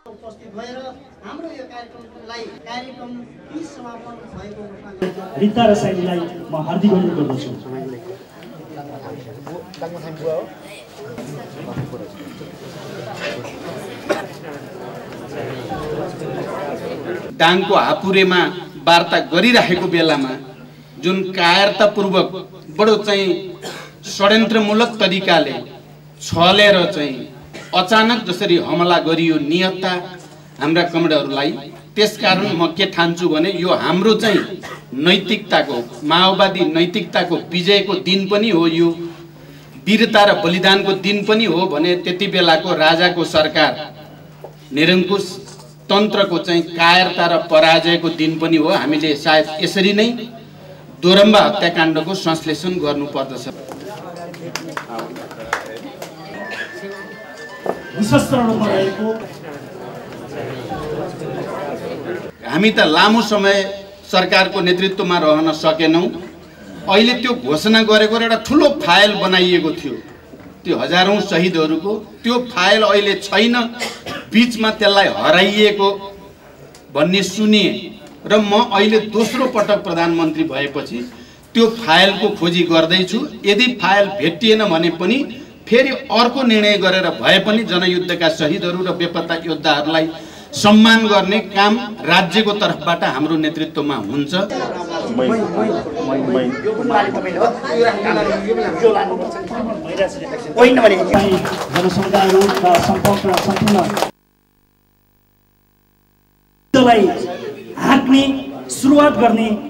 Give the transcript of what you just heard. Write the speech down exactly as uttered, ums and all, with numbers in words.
उपस्थित भएर हाम्रो यो कार्यक्रमलाई कार्यक्रम समापन भएको रिता रसाइलीलाई म हार्दिक अनुरोध गर्दछु। दाङको हापुरेमा वार्ता गरिरहेको बेलामा जुन कायरतापूर्वक बडो चाहिँ षड्यन्त्रमूलक तरिकाले छलेर चाहिँ अचानक जसरी हमला गरियो नियतता हाम्रा कमरेडहरूलाई, त्यसकारण म के ठान्छु भने यो हाम्रो चाहिँ नैतिकताको माओवादी नैतिकताको विजयको दिन पनि हो, यो वीरता र बलिदानको दिन पनि हो भने त्यति बेलाको राजाको सरकार निरङ्कुश तन्त्रको चाहिँ कायरता र पराजयको दिन पनि हो। हामीले सायद यसरी नै दोरम्बा हत्याकाण्डको संश्लेषण गर्नुपर्दछ। हामी त लामो समय सरकारको नेतृत्वमा रहन सकेनौं। अहिले त्यो घोषणा गरेको एउटा ठुलो फाइल बनाइएको थियो, त्यो हजारौं शहीदहरूको त्यो फाइल अहिले छैन, बीचमा त्यसलाई हराइएको भन्ने सुनिए र म अहिले दोस्रो पटक प्रधानमन्त्री भएपछि त्यो फाइलको खोजी गर्दैछु। यदि फाइल भेटिएन भने पनि फेरि अर्को निर्णय गरेर भए पनि जनयुद्धका शहीदहरू र बेपत्ता योद्धाहरूलाई सम्मान गर्ने काम राज्यको तर्फबाट हाम्रो नेतृत्वमा हुन्छ। हाँक्ने सुरुवात गर्ने